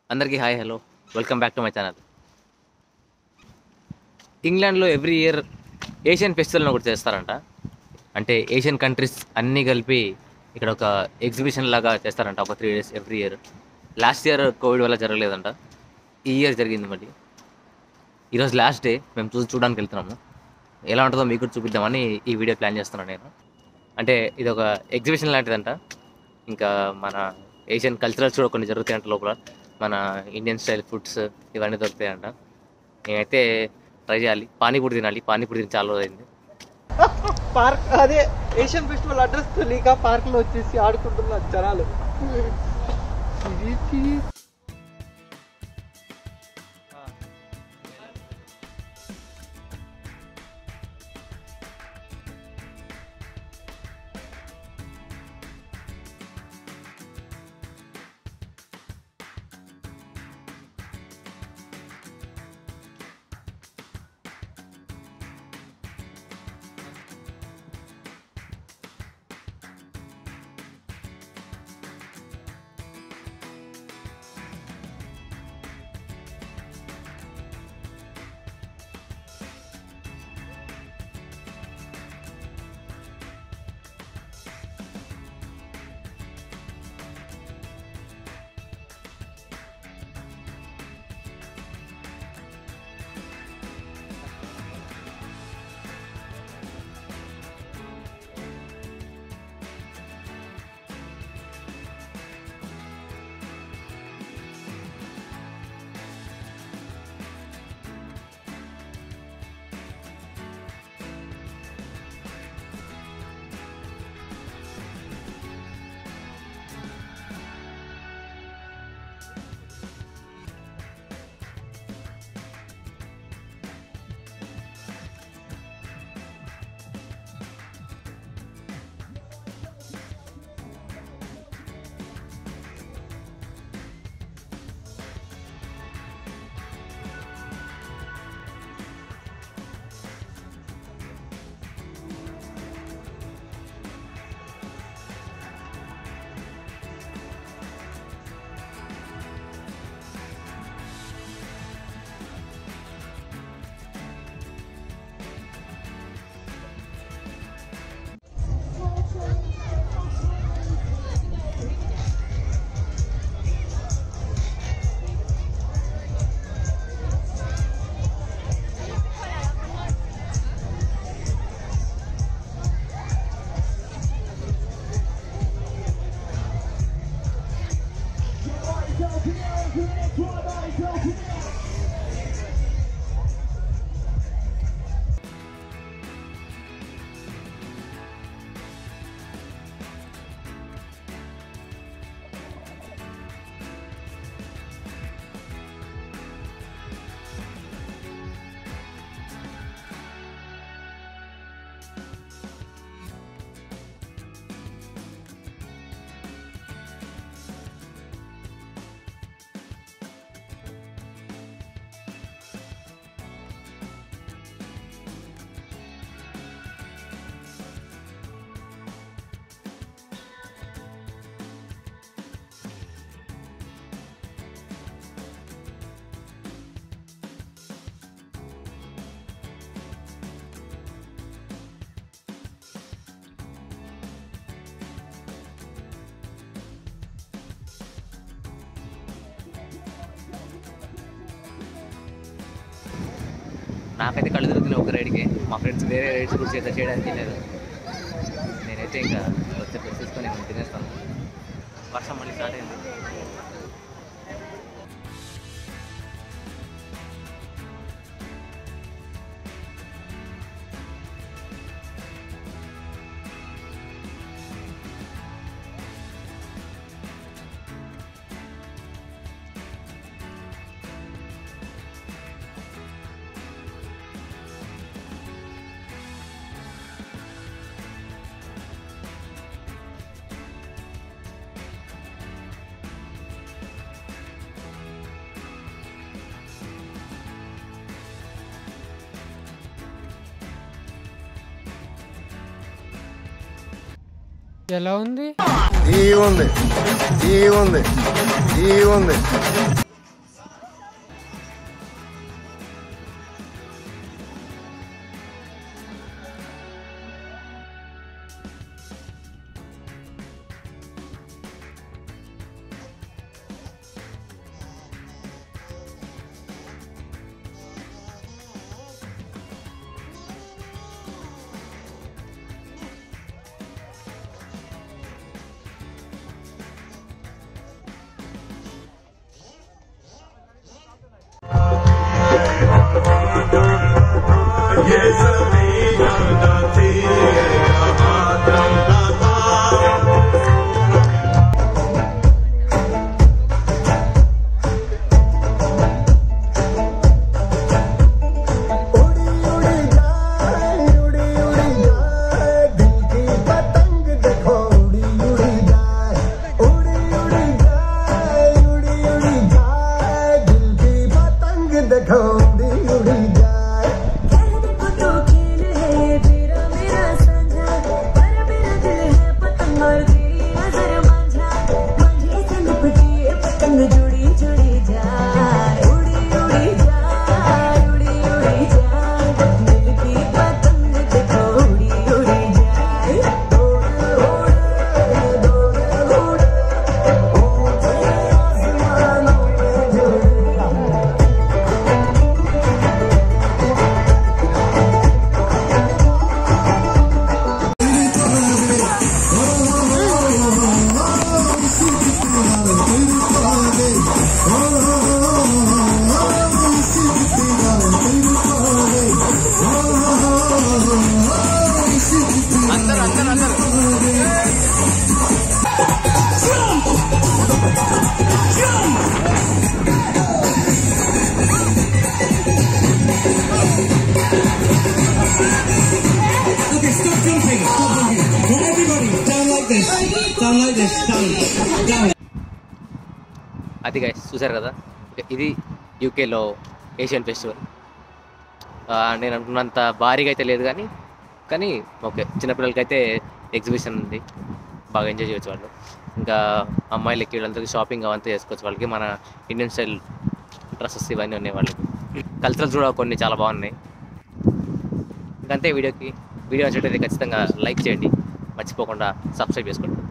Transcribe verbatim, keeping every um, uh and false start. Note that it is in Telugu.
అందరికీ hi hello welcome back to my channel. ఇంగ్లాండ్లో ఎవ్రీ ఇయర్ ఏషియన్ ఫెస్టివల్ ఒకటి చేస్తారంట. అంటే ఏషియన్ కంట్రీస్ అన్నీ కలిపి ఇక్కడ ఒక ఎగ్జిబిషన్ లాగా చేస్తారంట, ఒక three days every year. Last year covid వల్ల జరగలేదంట, ఈ ఇయర్ జరిగింది. మళ్ళీ ఈరోజు లాస్ట్ డే, మేము చూసి చూడడానికి వెళ్తున్నాము. ఎలా ఉంటుందో మీకు కూడా చూపిద్దామని ఈ వీడియో ప్లాన్ చేస్తున్నాను నేను. అంటే ఇది ఒక ఎగ్జిబిషన్ లాంటిదంట. ఇంకా మన ఏషియన్ కల్చరల్స్ కూడా కొన్ని జరుగుతాయంట లోపల. మన ఇండియన్ స్టైల్ ఫుడ్స్ ఇవన్నీ దొరుకుతాయంట. నేనైతే ట్రై చేయాలి, పానీపూరి తినాలి. పానీపూరి తిని చాలా రోజు అయింది. పార్క్ అదే ఏషియన్ ఫెస్టివల్ అడ్రస్ తెలియక పార్క్ లో వచ్చేసి ఆడుకుంటున్నారు జనాలు. నాకైతే కళ్ళు తిరుగుతున్నాయి ఒక రైడ్కి. మా ఫ్రెండ్స్ వేరే రైడ్స్ కూడా చేత చేయడానికి లేదు. నేనైతే ఇంకా వచ్చే డ్రెస్ తీసుకొని నేను తినేస్తాను. వర్షం మళ్ళీ స్టార్ట్ అయింది. ఎలా ఉంది? ఈ ఉంది ఈ ఉంది ఈ ఉంది అందరూ అందరూ అందరూ Okay, stop jumping, stop jumping. Now everybody, down like this, down like this, down, down. అది గైస్ చూసారు కదా, ఇది యూకేలో ఏషియన్ ఫెస్టివల్. నేను అనుకున్నంత భారీగా అయితే లేదు కానీ కానీ ఓకే, చిన్నపిల్లలకి అయితే ఎగ్జిబిషన్ ఉంది, బాగా ఎంజాయ్ చేయొచ్చు వాళ్ళు. ఇంకా అమ్మాయిలకి వీళ్ళందరికీ షాపింగ్ అవంతా చేసుకోవచ్చు వాళ్ళకి. మన ఇండియన్ స్టైల్ డ్రెస్సెస్ ఇవన్నీ ఉన్నాయి వాళ్ళకి. కల్చరల్స్ కూడా కొన్ని చాలా బాగున్నాయి. ఇంకంతే వీడియోకి. వీడియో నచ్చినట్లయితే ఖచ్చితంగా లైక్ చేయండి, మర్చిపోకుండా సబ్స్క్రైబ్ చేసుకోండి.